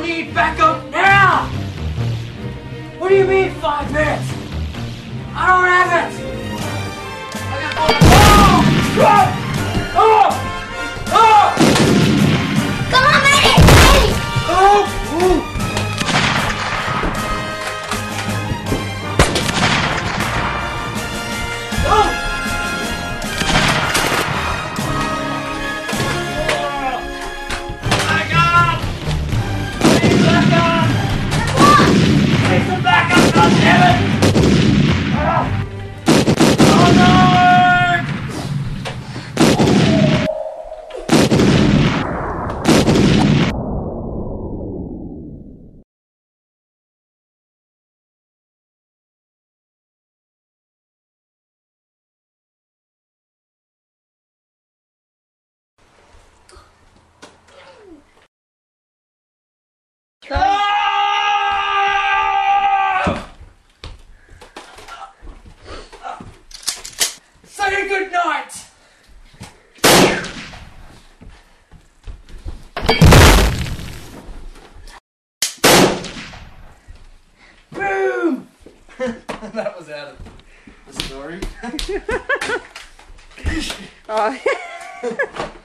I need backup now! What do you mean 5 minutes? I don't have it! I got Come on, Eddie! Say good night! Boom! That was out of the story. Oh.